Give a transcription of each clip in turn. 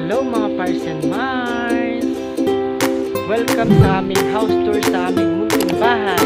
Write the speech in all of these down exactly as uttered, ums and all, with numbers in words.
Hello mga Pars and Mars! Welcome sa aming house tour sa aming munting bahay.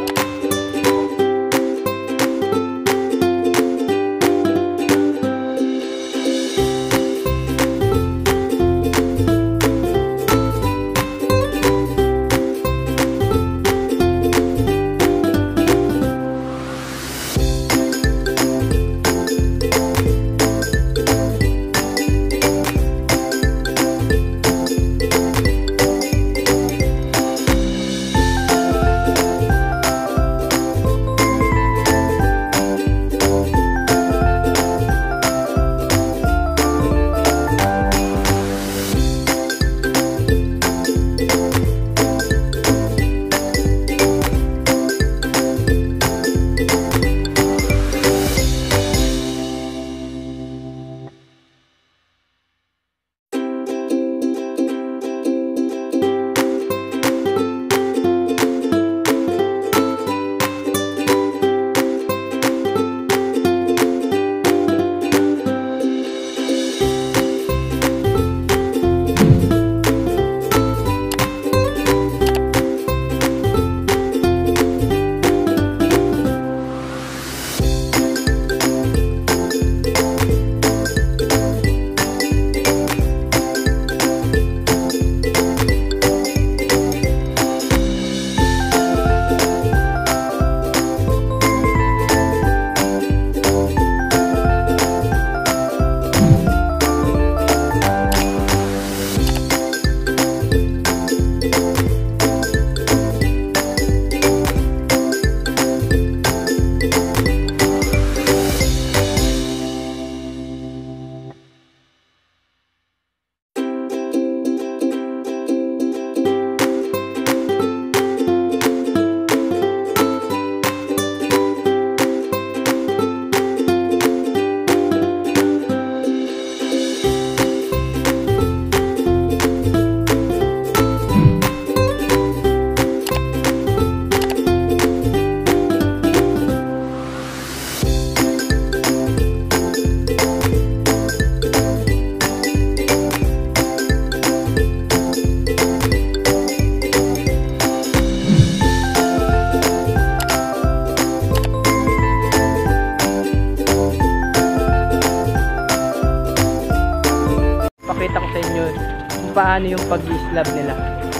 Pakita ko sa inyo kung paano yung pag-i-slab nila.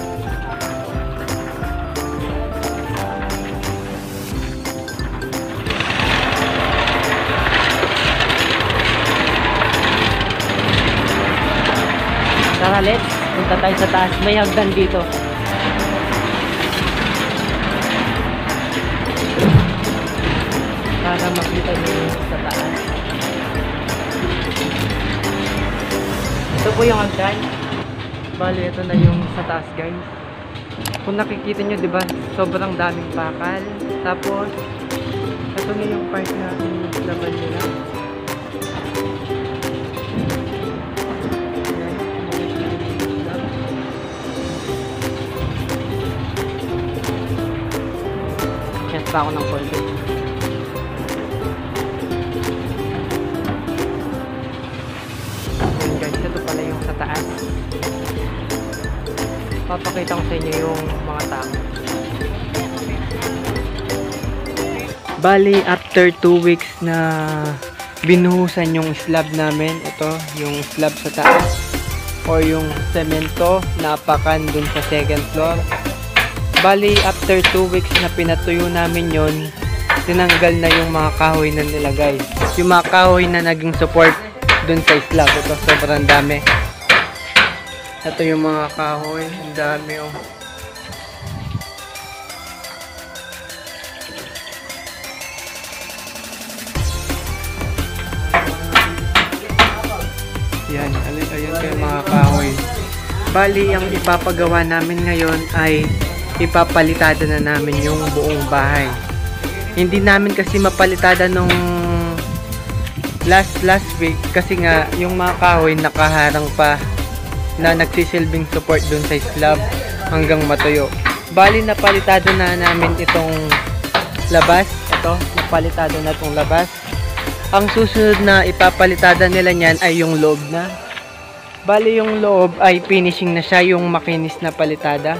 Tara, let's punta tayo sa taas. May hagdan dito. Para makita nyo sa taas. Ito po yung hagdan. Bali, ito na yung sa taas, guys. Kung nakikita nyo, diba, sobrang daming bakal. Tapos, ito na yung part natin yung laban nila. Yes pa ako ng konti. Sa taas. Papakita ko sa inyo yung mga tao. Bali, after two weeks na binuhusan yung slab namin, ito, yung slab sa taas or yung semento na apakan dun sa second floor. Bali, after two weeks na pinatuyo namin yon, tinanggal na yung mga kahoy na nilagay. Yung mga kahoy na naging support dun sa slab. Ito, sobrang dami. Ito yung mga kahoy. Ang dami, oh. Yan. Ayun, ayun kayo mga kahoy. Bali, ang ipapagawa namin ngayon ay ipapalitada na namin yung buong bahay. Hindi namin kasi mapalitada nung last last week kasi nga yung mga kahoy nakaharang pa na nagsisilbing support dun sa slab hanggang matuyo. Bali, napalitado na namin itong labas. Ito, napalitado na itong labas. Ang susunod na ipapalitada nila niyan ay yung loob na. Bali yung loob ay finishing na siya, yung makinis na palitada.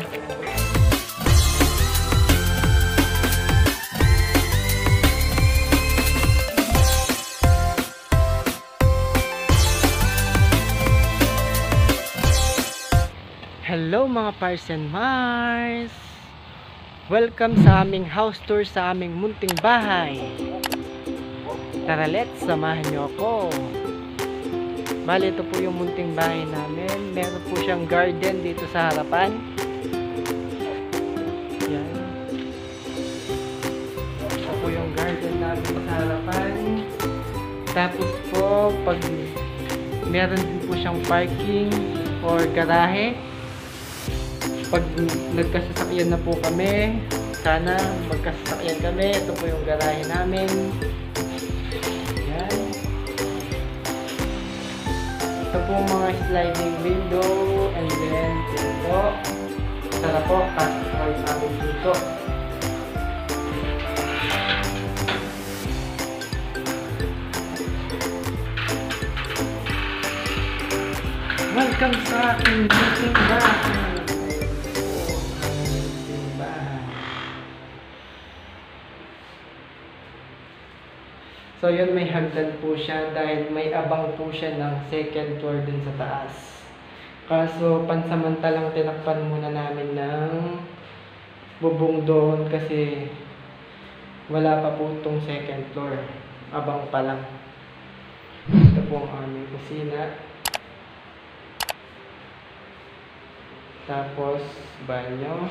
Hello mga Pars and Mars! Welcome sa aming house tour sa aming munting bahay. Tara, let's samahan nyo ako. Bali, ito po yung munting bahay namin. Meron po siyang garden dito sa harapan. Yan. Ito po yung garden namin sa harapan. Tapos po, pag meron din po siyang parking or garahe. Pag nagkasasakyan na po kami, sana magkasasakyan kami. Ito po yung garahe namin. Yan. Ito po mga sliding window. And then, dito. Tara po, kasasakay namin dito. Welcome sa aking munting bahay. So yun, may hagdan po siya dahil may abang po siya ng second floor dun sa taas. Kaso pansamantalang tinakpan muna namin ng bubong doon kasi wala pa po itong second floor. Abang pa lang. Ito po ang aming kusina. Tapos banyo.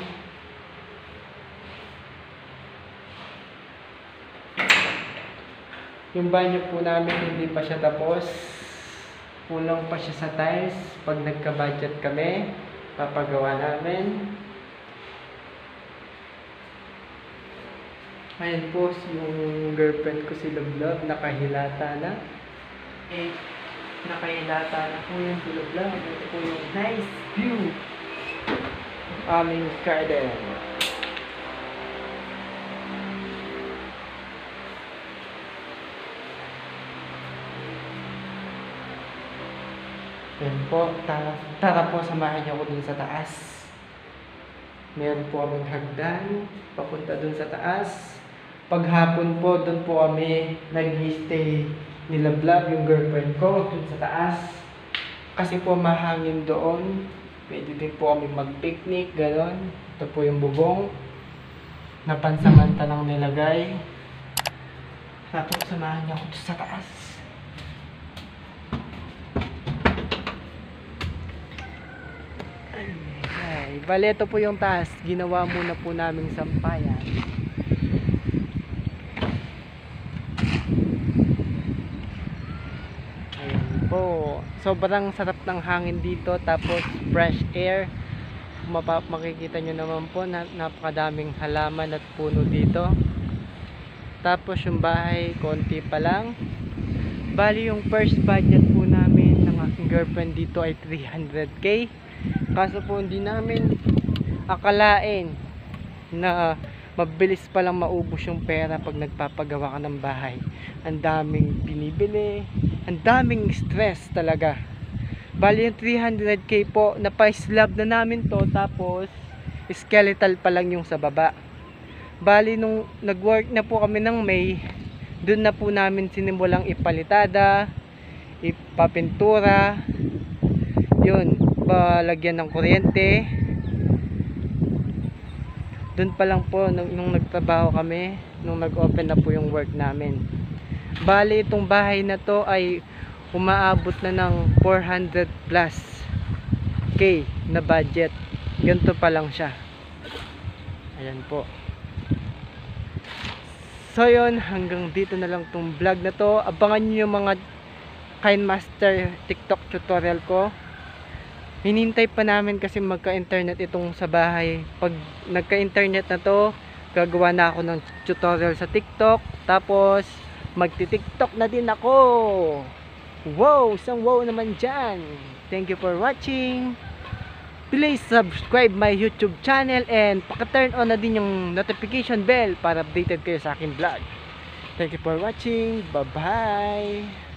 Yung banyo po namin hindi pa siya tapos. Kulang pa siya sa tiles. Pag nagka-budget kami, papagawa namin. Ayan po yung girlfriend ko si Lublob. Nakahilata na. Eh, nakahilata na po yung si Lublob. Ito po yung nice view ng aming garden. Yan po, tara, tara po, samahan niyo ako dun sa taas. Meron po kaming hagdan, papunta dun sa taas. Paghapon po, dun po kami nag-stay ni Lublob, yung girlfriend ko, dun sa taas. Kasi po mahangin doon. Pwede din po kami mag-picnic, gano'n. Ito po yung bubong na pansamantalang nilagay. Tapos samahan niyo ako dun sa taas. Ay, bale, ito po yung taas. Ginawa muna po naming sampayan. Ayan po. Sobrang sarap ng hangin dito. Tapos fresh air. Mapa makikita nyo naman po na napakadaming halaman at puno dito. Tapos yung bahay, konti pa lang. Bali, yung first budget po namin ng aking girlfriend dito ay three hundred K. Kaso po hindi namin akalain na mabilis palang maubos yung pera pag nagpapagawa ka ng bahay. Ang daming binibili, ang daming stress talaga. Bali yung three hundred K po, napa-slab na namin to, tapos skeletal pa lang yung sa baba. Bali nung nag-work na po kami ng May, dun na po namin sinimulang ipalitada, ipapintura, yun, lagyan ng kuryente. Doon pa lang po nung, nung nagtrabaho kami, nung nag-open na po yung work namin. Bali itong bahay na to ay umaabot na ng four hundred plus K na budget. Ganito pa lang siya. Ayan po. So yun, hanggang dito na lang tong vlog na to. Abangan nyo yung mga KineMaster TikTok tutorial ko. Hinintay pa namin kasi magka-internet itong sa bahay. Pag nagka-internet na to, gagawa na ako ng tutorial sa TikTok. Tapos, magti-TikTok na din ako. Wow! Isang wow naman dyan. Thank you for watching. Please subscribe my YouTube channel and paka-turn on na din yung notification bell para updated kayo sa aking vlog. Thank you for watching. Bye-bye!